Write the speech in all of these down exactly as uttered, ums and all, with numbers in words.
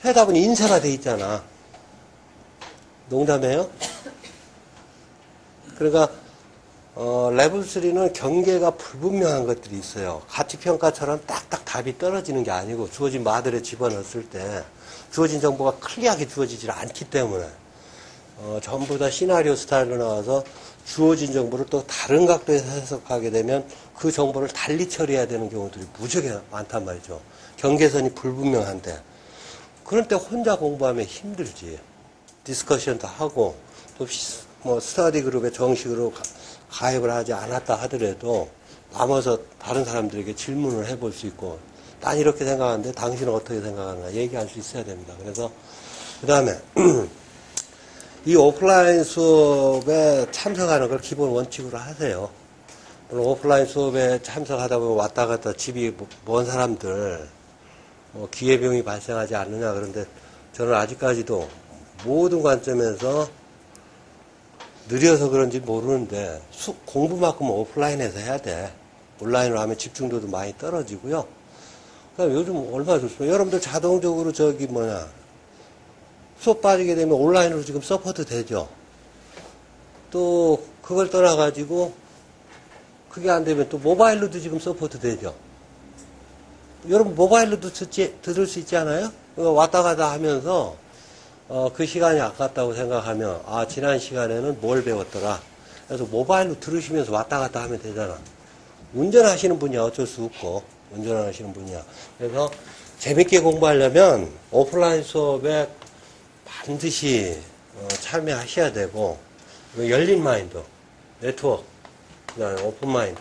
해다 보니 인쇄가 돼 있잖아. 농담해요? 그러니까 어, 레벨 쓰리는 경계가 불분명한 것들이 있어요. 가치평가처럼 딱딱 답이 떨어지는 게 아니고 주어진 마들에 집어넣었을 때 주어진 정보가 클리어하게 주어지질 않기 때문에 어, 전부 다 시나리오 스타일로 나와서 주어진 정보를 또 다른 각도에서 해석하게 되면 그 정보를 달리 처리해야 되는 경우들이 무지하게 많단 말이죠. 경계선이 불분명한데 그럴 때 혼자 공부하면 힘들지. 디스커션도 하고 또 뭐 스터디 그룹에 정식으로 가, 가입을 하지 않았다 하더라도 남아서 다른 사람들에게 질문을 해볼 수 있고 난 이렇게 생각하는데 당신은 어떻게 생각하나 얘기할 수 있어야 됩니다. 그래서 그 다음에 이 오프라인 수업에 참석하는 걸 기본 원칙으로 하세요. 물론 오프라인 수업에 참석하다 보면 왔다 갔다 집이 먼 사람들 뭐 기회비용이 발생하지 않느냐 그런데 저는 아직까지도 모든 관점에서 느려서 그런지 모르는데 수, 공부만큼은 오프라인에서 해야 돼. 온라인으로 하면 집중도도 많이 떨어지고요. 그다음에 요즘 얼마나 좋습니까? 여러분들 자동적으로 저기 뭐냐 수업 빠지게 되면 온라인으로 지금 서포트 되죠. 또 그걸 떠나가지고 그게 안 되면 또 모바일로도 지금 서포트 되죠. 여러분 모바일로도 듣지, 들을 수 있지 않아요? 왔다 갔다 하면서 어, 그 시간이 아깝다고 생각하면 아 지난 시간에는 뭘 배웠더라. 그래서 모바일로 들으시면서 왔다 갔다 하면 되잖아. 운전하시는 분이야 어쩔 수 없고 운전하시는 분이야. 그래서 재밌게 공부하려면 오프라인 수업에 반드시 어, 참여하셔야 되고 열린 마인드, 네트워크, 그다음에 오픈 마인드.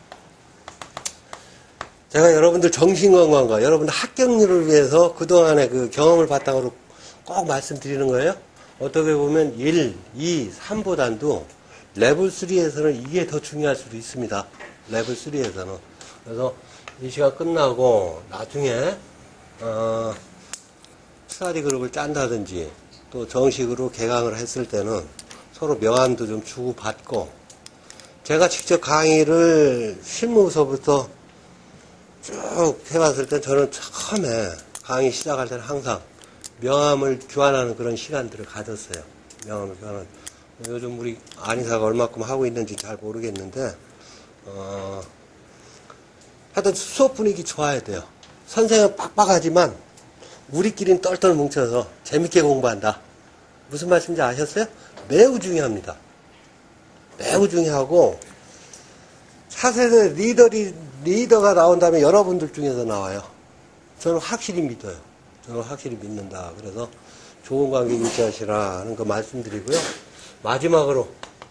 제가 여러분들 정신건강과 여러분들 합격률을 위해서 그동안의 그 경험을 바탕으로 꼭 말씀드리는 거예요. 어떻게 보면 일, 이, 삼보단도 레벨 쓰리에서는 이게 더 중요할 수도 있습니다. 레벨 쓰리에서는. 그래서 이 시간 끝나고 나중에 어, 스터디 그룹을 짠다든지 또 정식으로 개강을 했을 때는 서로 명함도 좀 주고받고 제가 직접 강의를 실무서부터 쭉 해봤을 때 저는 처음에 강의 시작할 때는 항상 명함을 교환하는 그런 시간들을 가졌어요. 명함을 교환하는. 요즘 우리 안이사가 얼마큼 하고 있는지 잘 모르겠는데, 어, 하여튼 수업 분위기 좋아야 돼요. 선생은 빡빡하지만, 우리끼리는 똘똘 뭉쳐서 재밌게 공부한다. 무슨 말씀인지 아셨어요? 매우 중요합니다. 매우 중요하고, 차세대 리더리, 리더가 나온다면 여러분들 중에서 나와요. 저는 확실히 믿어요. 저는 확실히 믿는다. 그래서 좋은 관계 유지하시라 하는 거 말씀드리고요. 마지막으로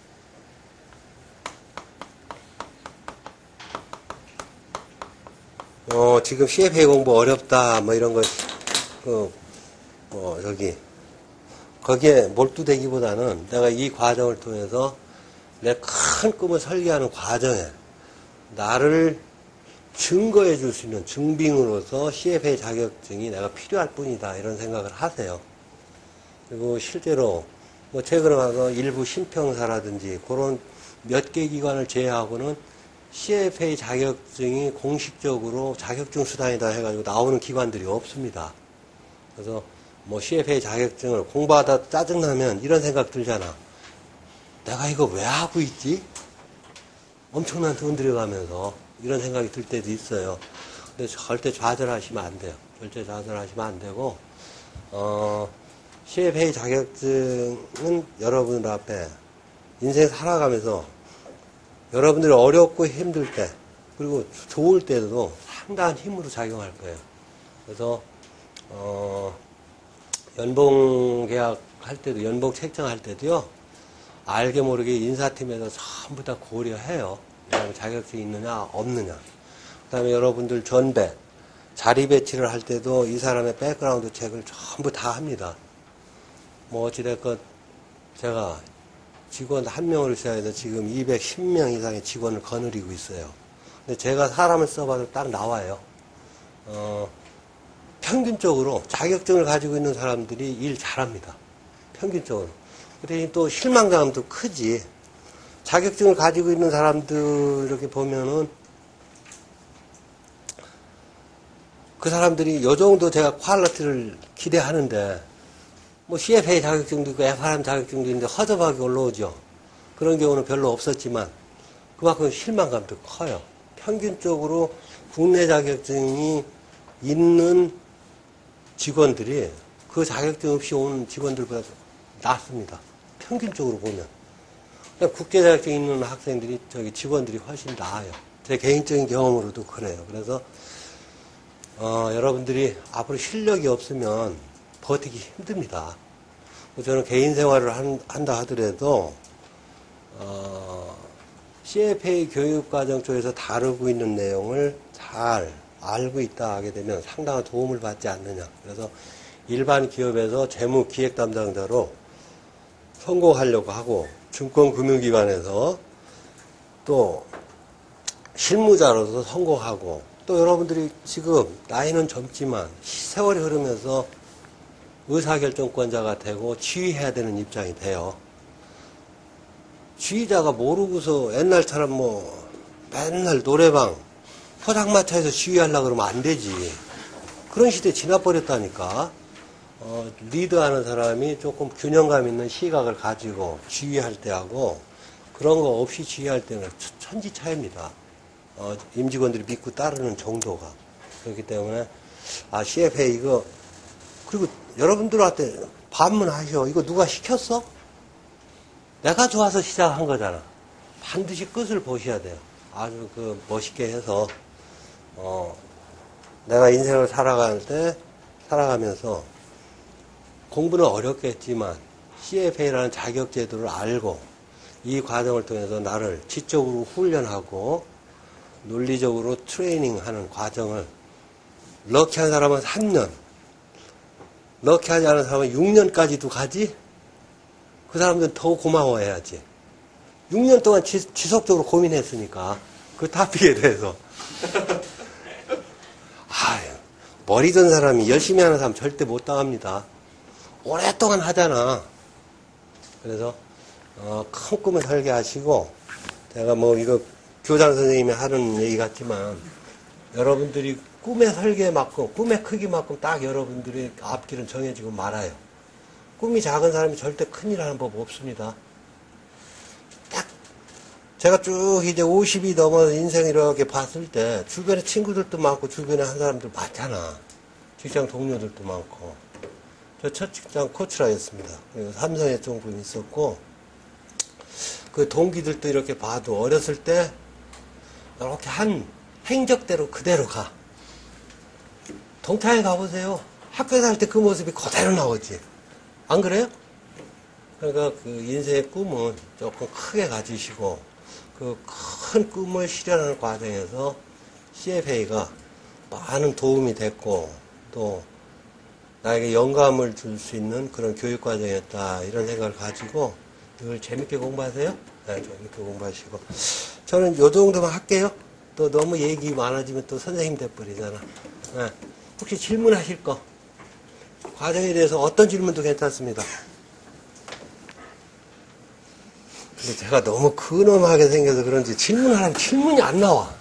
어 지금 씨에프에이 공부 어렵다 뭐 이런 거 그 뭐 저기 거기에 몰두되기보다는 내가 이 과정을 통해서 내 큰 꿈을 설계하는 과정에 나를 증거해 줄 수 있는 증빙으로서 씨에프에이 자격증이 내가 필요할 뿐이다 이런 생각을 하세요. 그리고 실제로 뭐 최근에 와서 일부 신평사라든지 그런 몇 개 기관을 제외하고는 씨에프에이 자격증이 공식적으로 자격증 수단이다 해가지고 나오는 기관들이 없습니다. 그래서 뭐 씨에프에이 자격증을 공부하다 짜증나면 이런 생각 들잖아. 내가 이거 왜 하고 있지? 엄청난 돈 들여가면서 이런 생각이 들 때도 있어요. 근데 절대 좌절하시면 안 돼요. 절대 좌절하시면 안 되고, 어, 씨에프에이 자격증은 여러분들 앞에 인생 살아가면서 여러분들이 어렵고 힘들 때, 그리고 좋을 때도 상당한 힘으로 작용할 거예요. 그래서, 어, 연봉 계약 할 때도, 연봉 책정할 때도요, 알게 모르게 인사팀에서 전부 다 고려해요. 자격증이 있느냐 없느냐. 그 다음에 여러분들 전배 자리 배치를 할 때도 이 사람의 백그라운드 체크를 전부 다 합니다. 뭐 어찌됐건 제가 직원 한 명을 써야 해서 지금 이백십 명 이상의 직원을 거느리고 있어요. 근데 제가 사람을 써봐도 딱 나와요. 어, 평균적으로 자격증을 가지고 있는 사람들이 일 잘합니다. 평균적으로. 그런데 또 실망감도 크지. 자격증을 가지고 있는 사람들 이렇게 보면은 그 사람들이 요 정도 제가 퀄리티를 기대하는데, 뭐 씨에프에이 자격증도 있고 에프알엠 자격증도 있는데 허접하게 올라오죠. 그런 경우는 별로 없었지만 그만큼 실망감도 커요. 평균적으로 국내 자격증이 있는 직원들이 그 자격증 없이 온 직원들보다 낫습니다. 평균적으로 보면. 국제 자격증 있는 학생들이, 저기 직원들이 훨씬 나아요. 제 개인적인 경험으로도 그래요. 그래서, 어, 여러분들이 앞으로 실력이 없으면 버티기 힘듭니다. 저는 개인 생활을 한, 한다 하더라도, 어, 씨에프에이 교육과정 쪽에서 다루고 있는 내용을 잘 알고 있다 하게 되면 상당한 도움을 받지 않느냐. 그래서 일반 기업에서 재무 기획 담당자로 성공하려고 하고, 증권금융기관에서 또 실무자로서 성공하고, 또 여러분들이 지금 나이는 젊지만 세월이 흐르면서 의사결정권자가 되고 지휘해야 되는 입장이 돼요. 지휘자가 모르고서 옛날처럼 뭐 맨날 노래방, 포장마차에서 지휘하려고 그러면 안 되지. 그런 시대 지나버렸다니까. 어, 리드하는 사람이 조금 균형감 있는 시각을 가지고 지휘할 때하고 그런 거 없이 지휘할 때는 천지 차이입니다. 어, 임직원들이 믿고 따르는 정도가. 그렇기 때문에, 아, 씨에프에이 이거, 그리고 여러분들한테 반문하셔. 이거 누가 시켰어? 내가 좋아서 시작한 거잖아. 반드시 끝을 보셔야 돼요. 아주 그 멋있게 해서, 어, 내가 인생을 살아갈 때, 살아가면서 공부는 어렵겠지만 씨에프에이라는 자격제도를 알고 이 과정을 통해서 나를 지적으로 훈련하고 논리적으로 트레이닝하는 과정을 럭키한 사람은 삼 년, 럭키하지 않은 사람은 육 년까지도 가지? 그 사람들은 더 고마워해야지. 육 년 동안 지, 지속적으로 고민했으니까 그 타픽에 대해서. 아유, 머리 든 사람이 열심히 하는 사람 절대 못 당합니다. 오랫동안 하잖아. 그래서 어, 큰 꿈을 설계하시고, 제가 뭐 이거 교장 선생님이 하는 얘기 같지만 여러분들이 꿈의 설계만큼, 꿈의 크기만큼 딱 여러분들이 앞길은 정해지고 말아요. 꿈이 작은 사람이 절대 큰일 하는 법 없습니다. 딱 제가 쭉 이제 오십이 넘어서 인생 이렇게 봤을 때 주변에 친구들도 많고 주변에 한 사람들 많잖아. 직장 동료들도 많고. 저 첫 직장 코치라였습니다. 그리고 삼성에 조금 있었고, 그 동기들도 이렇게 봐도 어렸을 때 이렇게 한 행적대로 그대로 가. 동창회 가보세요. 학교 다닐 때 그 모습이 그대로 나오지. 안 그래요? 그러니까 그 인생의 꿈은 조금 크게 가지시고 그 큰 꿈을 실현하는 과정에서 씨에프에이가 많은 도움이 됐고 또 나에게 영감을 줄 수 있는 그런 교육 과정이었다, 이런 생각을 가지고 늘 재밌게 공부하세요. 네, 재밌게 공부하시고. 저는 요 정도만 할게요. 또 너무 얘기 많아지면 또 선생님 돼버리잖아. 네. 혹시 질문하실 거, 과정에 대해서 어떤 질문도 괜찮습니다. 근데 제가 너무 근엄하게 생겨서 그런지 질문하라면 질문이 안 나와.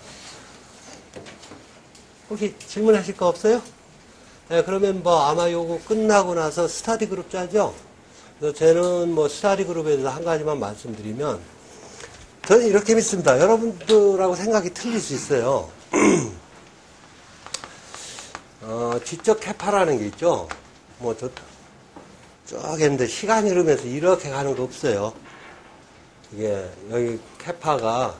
혹시 질문하실 거 없어요? 네, 그러면 뭐 아마 요거 끝나고 나서 스터디 그룹 짜죠? 그래서 저는 뭐 스터디 그룹에 대해서 한 가지만 말씀드리면, 저는 이렇게 믿습니다. 여러분들하고 생각이 틀릴 수 있어요. 어, 지적 캐파라는 게 있죠? 뭐, 저, 쭉 했는데 시간이 흐르면서 이렇게 가는 거 없어요. 이게, 여기 캐파가,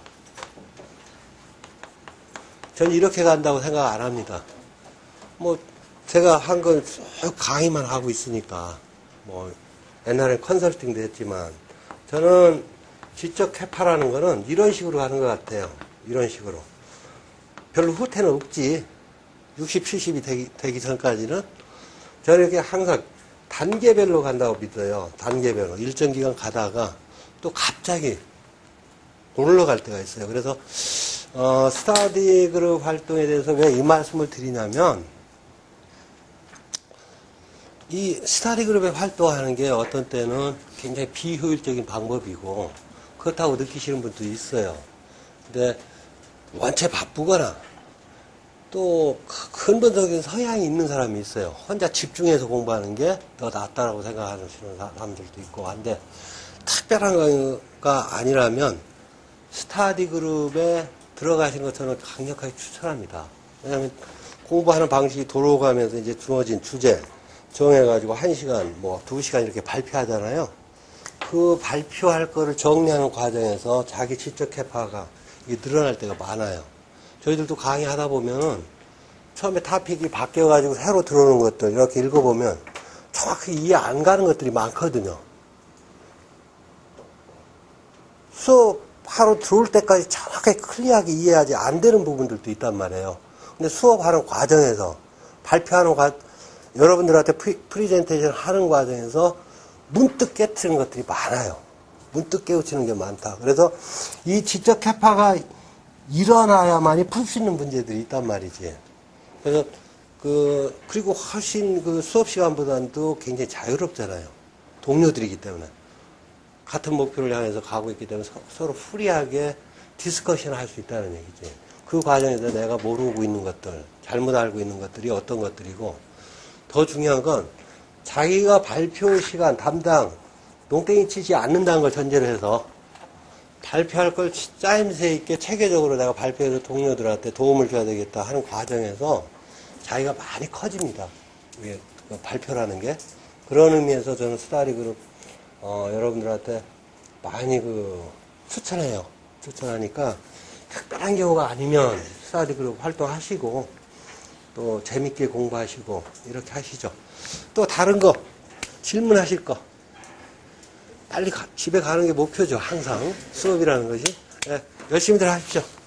전 이렇게 간다고 생각 안 합니다. 뭐, 제가 한 건 쭉 강의만 하고 있으니까, 뭐, 옛날엔 컨설팅도 했지만, 저는 지적 캐파라는 거는 이런 식으로 가는 것 같아요. 이런 식으로. 별로 후퇴는 없지. 육십, 칠십이 되기, 되기 전까지는. 저는 이렇게 항상 단계별로 간다고 믿어요. 단계별로. 일정 기간 가다가 또 갑자기 올라갈 때가 있어요. 그래서, 어, 스터디 그룹 활동에 대해서 왜 이 말씀을 드리냐면, 이 스터디 그룹에 활동하는 게 어떤 때는 굉장히 비효율적인 방법이고, 그렇다고 느끼시는 분도 있어요. 근데 원체 바쁘거나 또 근본적인 성향이 있는 사람이 있어요. 혼자 집중해서 공부하는 게 더 낫다라고 생각하는 사람들도 있고 한데, 특별한 거가 아니라면 스터디 그룹에 들어가신 것 저는 강력하게 추천합니다. 왜냐하면 공부하는 방식이 돌아가면서 이제 주어진 주제 정해가지고 한 시간, 뭐 두 시간 이렇게 발표하잖아요. 그 발표할 거를 정리하는 과정에서 자기 지적 캐파가 이게 늘어날 때가 많아요. 저희들도 강의하다 보면은 처음에 토픽이 바뀌어가지고 새로 들어오는 것들 이렇게 읽어보면 정확히 이해 안 가는 것들이 많거든요. 수업하러 들어올 때까지 정확하게 클리어하게 이해하지 안 되는 부분들도 있단 말이에요. 근데 수업하는 과정에서 발표하는 과 여러분들한테 프리, 프리젠테이션 하는 과정에서 문득 깨트리는 것들이 많아요. 문득 깨우치는 게 많다. 그래서 이 지적 캐파가 일어나야만이 풀 수 있는 문제들이 있단 말이지. 그래서 그 그리고 훨씬 그 수업 시간보다도 굉장히 자유롭잖아요. 동료들이기 때문에 같은 목표를 향해서 가고 있기 때문에 서로 프리하게 디스커션을 할 수 있다는 얘기지. 그 과정에서 내가 모르고 있는 것들, 잘못 알고 있는 것들이 어떤 것들이고, 더 중요한 건 자기가 발표 시간 담당 농땡이 치지 않는다는 걸 전제로 해서 발표할 걸 짜임새 있게 체계적으로 내가 발표해서 동료들한테 도움을 줘야 되겠다 하는 과정에서 자기가 많이 커집니다. 이게 발표라는 게. 그런 의미에서 저는 스터디 그룹 어, 여러분들한테 많이 그 추천해요. 추천하니까 특별한 경우가 아니면 스터디 그룹 활동하시고 또 재밌게 공부하시고 이렇게 하시죠. 또 다른 거 질문하실 거 빨리 가, 집에 가는 게 목표죠. 항상 수업이라는 것이. 네, 열심히들 하십시오.